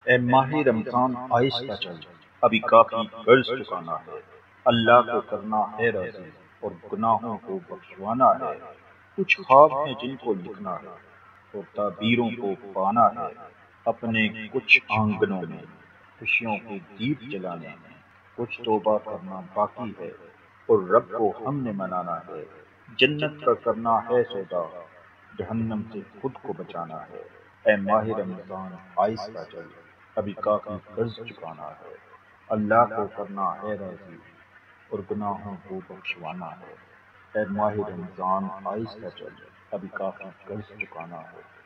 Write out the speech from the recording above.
ए माही रमजान आहिस्ता चल, अभी काफी कर्ज चुकाना है। अल्लाह को करना है राजी और गुनाहों को बख्शवाना है। कुछ ख्वाब हैं जिनको लिखना है और ताबीरों को पाना है। अपने कुछ आंगनों में खुशियों के दीप जलाने हैं। कुछ तौबा करना बाकी है और रब को हमने मनाना है। जन्नत का करना है सौदा, जहन्नम से खुद को बचाना है। ए माह रमजान आहिस्ता चल, अभी काफी कर्ज चुकाना है। अल्लाह को करना है राजी और गुनाहों को बख्शवाना है। ए माह रमजान आहिस्ता चल, अभी काफी कर्ज चुकाना है।